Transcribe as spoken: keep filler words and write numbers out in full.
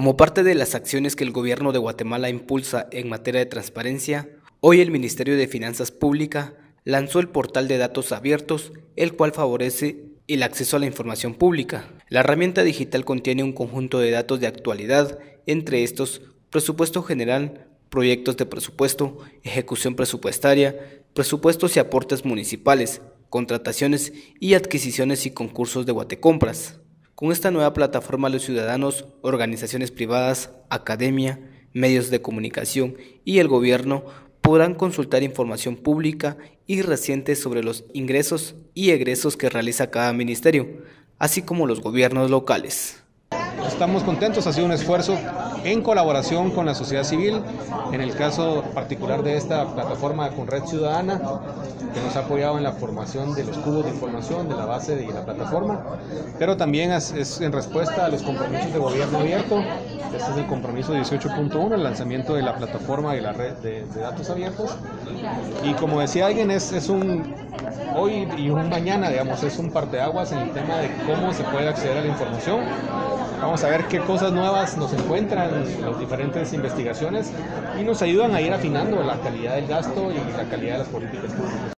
Como parte de las acciones que el gobierno de Guatemala impulsa en materia de transparencia, hoy el Ministerio de Finanzas Públicas lanzó el portal de datos abiertos, el cual favorece el acceso a la información pública. La herramienta digital contiene un conjunto de datos de actualidad, entre estos presupuesto general, proyectos de presupuesto, ejecución presupuestaria, presupuestos y aportes municipales, contrataciones y adquisiciones y concursos de Guatecompras. Con esta nueva plataforma, los ciudadanos, organizaciones privadas, academia, medios de comunicación y el gobierno podrán consultar información pública y reciente sobre los ingresos y egresos que realiza cada ministerio, así como los gobiernos locales. Estamos contentos, ha sido un esfuerzo en colaboración con la sociedad civil, en el caso particular de esta plataforma con Red Ciudadana, que nos ha apoyado en la formación de los cubos de información, de la base de la plataforma, pero también es, es en respuesta a los compromisos de gobierno abierto. Este es el compromiso dieciocho punto uno, el lanzamiento de la plataforma y la red de, de datos abiertos. Y como decía alguien, es, es un hoy y un mañana, digamos, es un parteaguas en el tema de cómo se puede acceder a la información. Vamos a ver qué cosas nuevas nos encuentran en las diferentes investigaciones y nos ayudan a ir afinando la calidad del gasto y la calidad de las políticas públicas.